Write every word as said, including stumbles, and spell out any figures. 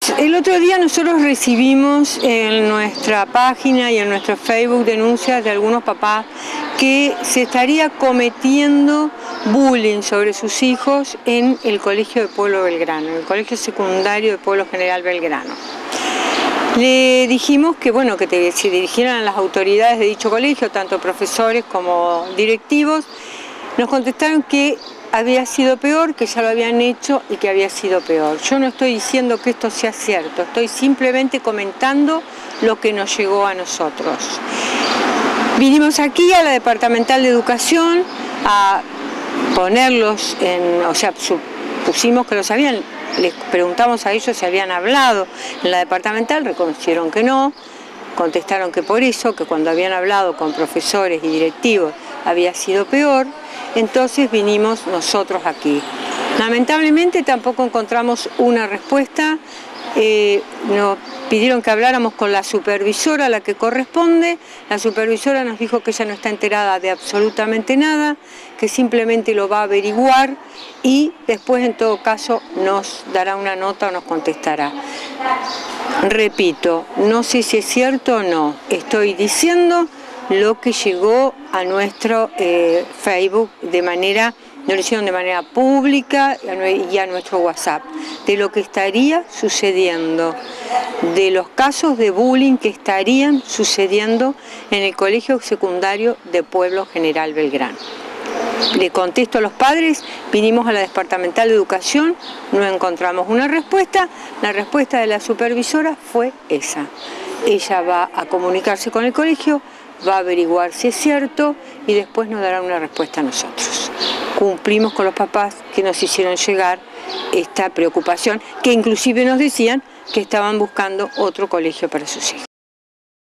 El otro día nosotros recibimos en nuestra página y en nuestro Facebook denuncias de algunos papás que se estaría cometiendo bullying sobre sus hijos en el Colegio de Pueblo Belgrano, en el Colegio Secundario de Pueblo General Belgrano. Le dijimos que, bueno, que te, se dirigieran a las autoridades de dicho colegio, tanto profesores como directivos. Nos contestaron que había sido peor, que ya lo habían hecho y que había sido peor. Yo no estoy diciendo que esto sea cierto, estoy simplemente comentando lo que nos llegó a nosotros. Vinimos aquí a la Departamental de Educación a ponerlos en, o sea, supusimos que lo sabían, les preguntamos a ellos si habían hablado en la departamental, reconocieron que no, contestaron que por eso, que cuando habían hablado con profesores y directivos había sido peor. Entonces vinimos nosotros aquí. Lamentablemente tampoco encontramos una respuesta. Eh, nos pidieron que habláramos con la supervisora, a la que corresponde. La supervisora nos dijo que ella no está enterada de absolutamente nada, que simplemente lo va a averiguar y después en todo caso nos dará una nota o nos contestará. Repito, no sé si es cierto o no, estoy diciendo lo que llegó a nuestro eh, Facebook de manera, nos lo hicieron de manera pública y a nuestro WhatsApp, de lo que estaría sucediendo, de los casos de bullying que estarían sucediendo en el Colegio Secundario de Pueblo General Belgrano. Le contesto a los padres, vinimos a la Departamental de Educación, no encontramos una respuesta, la respuesta de la supervisora fue esa. Ella va a comunicarse con el colegio, va a averiguar si es cierto y después nos dará una respuesta a nosotros. Cumplimos con los papás que nos hicieron llegar esta preocupación, que inclusive nos decían que estaban buscando otro colegio para sus hijos.